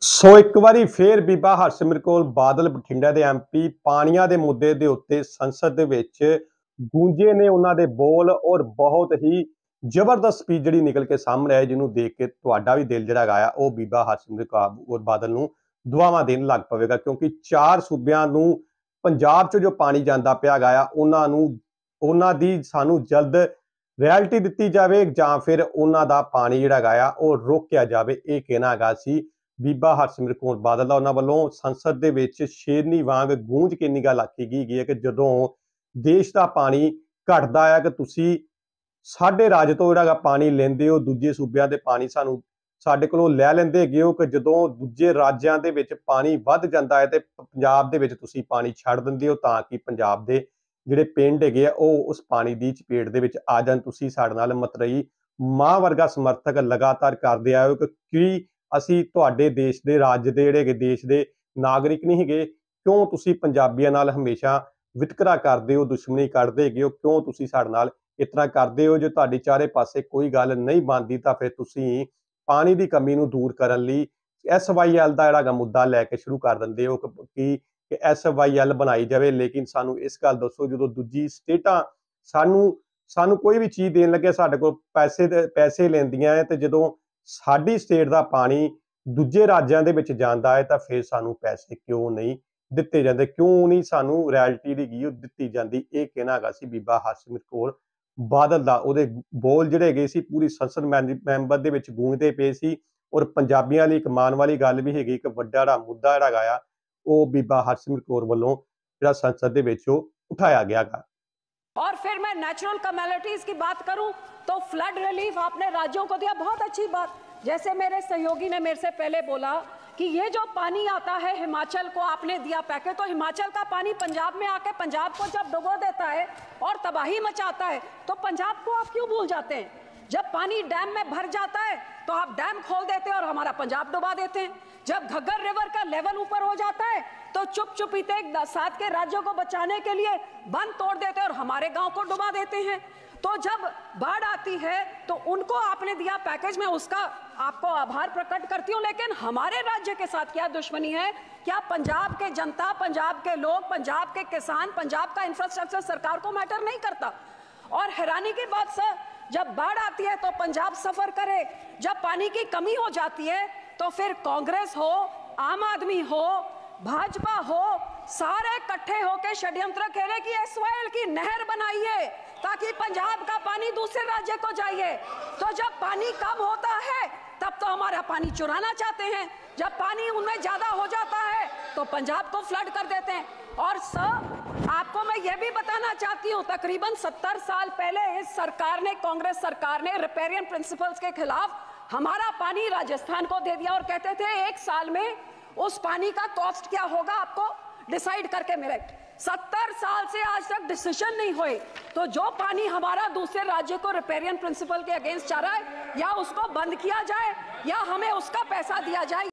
ਸੋ ਇੱਕ ਵਾਰੀ ਫੇਰ ਬੀਬਾ ਹਰਸਿਮਰਤ ਕੌਰ ਬਾਦਲ ਬਠਿੰਡਾ ਦੇ ਐਮਪੀ ਪਾਣੀਆਂ ਦੇ ਮੁੱਦੇ ਦੇ ਉੱਤੇ ਸੰਸਦ ਦੇ ਵਿੱਚ ਗੂੰਜੇ ਨੇ ਉਹਨਾਂ ਦੇ ਬੋਲ ਔਰ ਬਹੁਤ ਹੀ ਜ਼ਬਰਦਸਤ ਸਪੀਚ ਜਿਹੜੀ ਨਿਕਲ ਕੇ ਸਾਹਮਣੇ ਆਈ, ਜਿਹਨੂੰ ਦੇਖ ਕੇ ਤੁਹਾਡਾ ਵੀ ਦਿਲ ਜਿਹੜਾ ਗਾਇਆ ਉਹ ਬੀਬਾ ਹਰਸਿਮਰਤ ਕੌਰ ਬਾਦਲ ਨੂੰ ਦੁਆਵਾਂ ਦੇਣ ਲੱਗ ਪਵੇਗਾ, ਕਿਉਂਕਿ ਚਾਰ ਸੂਬਿਆਂ ਨੂੰ ਪੰਜਾਬ 'ਚ ਜੋ ਪਾਣੀ ਜਾਂਦਾ ਪਿਆ ਗਾਇਆ ਉਹਨਾਂ ਦੀ ਸਾਨੂੰ ਜਲਦ ਰਿਐਲਿਟੀ ਦਿੱਤੀ ਜਾਵੇ ਜਾਂ ਫਿਰ ਉਹਨਾਂ ਦਾ ਪਾਣੀ ਜਿਹੜਾ ਗਾਇਆ ਉਹ ਰੋਕਿਆ ਜਾਵੇ। ਇਹ ਕਹਿਣਾ ਹੈਗਾ ਸੀ ਬੀਬਾ ਹਰਸਿਮਰਤ ਕੌਰ ਬਾਦਲ ਦਾ। ਉਹਨਾਂ ਵੱਲੋਂ ਸੰਸਦ ਦੇ ਵਿੱਚ ਸ਼ੇਰਨੀ ਵਾਂਗ ਗੂੰਜ ਕੇ ਇੰਨੀ ਗੱਲ ਆਖੀ ਗਈ ਹੈ ਕਿ ਜਦੋਂ ਦੇਸ਼ ਦਾ ਪਾਣੀ ਘਟਦਾ ਹੈ ਕਿ ਤੁਸੀਂ ਸਾਡੇ ਰਾਜ ਤੋਂ ਜਿਹੜਾ ਪਾਣੀ ਲੈਂਦੇ ਹੋ, ਦੂਜੇ ਸੂਬਿਆਂ ਦੇ ਪਾਣੀ ਸਾਡੇ ਕੋਲੋਂ ਲੈ ਲੈਂਦੇ ਹੈਗੇ ਹੋ, ਕਿ ਜਦੋਂ ਦੂਜੇ ਰਾਜਾਂ ਦੇ ਵਿੱਚ ਪਾਣੀ ਵੱਧ ਜਾਂਦਾ ਹੈ ਤੇ ਪੰਜਾਬ ਦੇ ਵਿੱਚ ਤੁਸੀਂ ਪਾਣੀ ਛੱਡ ਦਿੰਦੇ ਹੋ ਤਾਂ ਕਿ ਪੰਜਾਬ ਦੇ ਜਿਹੜੇ ਪਿੰਡ ਹੈਗੇ ਆ ਉਹ ਉਸ ਪਾਣੀ ਦੀ ਚਪੇਟ ਦੇ ਵਿੱਚ ਆ ਜਾਣ। ਤੁਸੀਂ ਸਾਡੇ ਨਾਲ ਮਤਰਈ ਮਾਂ ਵਰਗਾ ਸਮਰਥਕ ਲਗਾਤਾਰ ਕਰਦੇ ਆਏ ਹੋ ਕਿ ਕੀ ਅਸੀਂ ਤੁਹਾਡੇ ਦੇਸ਼ ਦੇ ਰਾਜ ਦੇ ਜਿਹੜੇ ਦੇਸ਼ ਦੇ ਨਾਗਰਿਕ ਨਹੀਂ ਹੈਗੇ, ਕਿਉਂ ਤੁਸੀਂ ਪੰਜਾਬੀਆਂ ਨਾਲ ਹਮੇਸ਼ਾ ਵਿਤਕਰਾ ਕਰਦੇ ਹੋ, ਦੁਸ਼ਮਣੀ ਕੱਢਦੇ ਹੈਗੇ ਹੋ, ਕਿਉਂ ਤੁਸੀਂ ਸਾਡੇ ਨਾਲ ਇਤਨਾ ਕਰਦੇ ਹੋ? ਜੋ ਤੁਹਾਡੀ ਚਾਰੇ ਪਾਸੇ ਕੋਈ ਗੱਲ ਨਹੀਂ ਬਣਦੀ ਤਾਂ ਫਿਰ ਤੁਸੀਂ ਪਾਣੀ ਦੀ ਕਮੀ ਨੂੰ ਦੂਰ ਕਰਨ ਲਈ SYL ਦਾ ਜਿਹੜਾ ਮੁੱਦਾ ਲੈ ਕੇ ਸ਼ੁਰੂ ਕਰ ਦਿੰਦੇ ਹੋ ਕਿ SYL ਬਣਾਈ ਜਾਵੇ। ਲੇਕਿਨ ਸਾਨੂੰ ਇਸ ਗੱਲ ਦੱਸੋ, ਜਦੋਂ ਦੂਜੀ ਸਟੇਟਾਂ ਸਾਨੂੰ ਕੋਈ ਵੀ ਚੀਜ਼ ਦੇਣ ਲੱਗੇ ਸਾਡੇ ਕੋਲ ਪੈਸੇ ਲੈਂਦੀਆਂ ਹੈ, ਤੇ ਜਦੋਂ ਸਾਡੀ ਸਟੇਟ ਦਾ ਪਾਣੀ ਦੂਜੇ ਰਾਜਾਂ ਦੇ ਵਿੱਚ ਜਾਂਦਾ ਹੈ ਤਾਂ ਫਿਰ ਸਾਨੂੰ ਪੈਸੇ ਕਿਉਂ ਨਹੀਂ ਦਿੱਤੇ ਜਾਂਦੇ, ਕਿਉਂ ਨਹੀਂ ਸਾਨੂੰ ਰਿਐਲਿਟੀ ਦੀ ਦਿੱਤੀ ਜਾਂਦੀ? ਇਹ ਕਹਿਣਾ ਹੈਗਾ ਸੀ ਬੀਬਾ ਹਰਸਿਮਰਤ ਕੌਰ ਬਾਦਲ ਦਾ। ਉਹਦੇ ਬੋਲ ਜਿਹੜੇ ਹੈਗੇ ਸੀ ਪੂਰੀ ਸੰਸਦ ਮੈਂਬਰ ਦੇ ਵਿੱਚ ਗੂੰਜਦੇ ਪਏ ਸੀ ਔਰ ਪੰਜਾਬੀਆਂ ਲਈ ਇੱਕ ਮਾਣ ਵਾਲੀ ਗੱਲ ਵੀ ਹੈਗੀ ਕਿ ਵੱਡਾ ਜਿਹੜਾ ਮੁੱਦਾ ਜਿਹੜਾ ਗਾਇਆ ਉਹ ਬੀਬਾ हरसिमरत कौर ਵੱਲੋਂ ਜਿਹੜਾ ਸੰਸਦ ਦੇ ਵਿੱਚ ਉਹ उठाया गया था। और फिर मैं नेचुरल कैलामिटीज की बात करूं तो फ्लड रिलीफ आपने राज्यों को दिया, बहुत अच्छी बात। जैसे मेरे सहयोगी ने मेरे से पहले बोला कि ये जो पानी आता है हिमाचल को आपने दिया पैकेज, तो हिमाचल का पानी पंजाब में आके पंजाब को जब डुबो देता है और तबाही मचाता है तो पंजाब को आप क्यों भूल जाते हैं? जब पानी डैम में भर जाता है तो आप डैम खोल देते हैं और हमारा पंजाब डुबा देते हैं। जब घग्गर रिवर का लेवल ऊपर हो जाता है तो चुपीते साथ के राज्यों को बचाने के लिए बंद तोड़ देते हैं और हमारे गांव को डुबा देते हैं। तो जब बाढ़ आती है तो उनको आपने दिया पैकेज, में उसका आपको आभार प्रकट करती हूँ, लेकिन हमारे राज्य के साथ क्या दुश्मनी है? क्या पंजाब के जनता, पंजाब के लोग, पंजाब के किसान, पंजाब का इंफ्रास्ट्रक्चर सरकार को मैटर नहीं करता? और हैरानी की बात सर, जब बाढ़ आती है तो पंजाब सफर करे, जब पानी की कमी हो जाती है तो फिर कांग्रेस हो, आम आदमी हो, भाजपा हो, सारे इकट्ठे होकर षड्यंत्र खेले कि SYL की नहर बनाइए ताकि पंजाब का पानी दूसरे राज्य को जाइए। तो जब पानी कम होता है तब तो हमारा पानी चुराना चाहते हैं, जब पानी उनमें ज्यादा हो जाता है तो पंजाब को फ्लड कर देते हैं। और सर आपको मैं ये भी बताना चाहती हूँ, तकरीबन 70 साल पहले इस सरकार ने, कांग्रेस सरकार ने रिपेरियन प्रिंसिपल्स के खिलाफ हमारा पानी राजस्थान को दे दिया और कहते थे 1 साल में उस पानी का कॉस्ट क्या होगा आपको डिसाइड करके मिले। 70 साल से आज तक डिसीजन नहीं हुए। तो जो पानी हमारा दूसरे राज्य को रिपेरियन प्रिंसिपल के अगेंस्ट जा रहा है, या उसको बंद किया जाए या हमें उसका पैसा दिया जाए।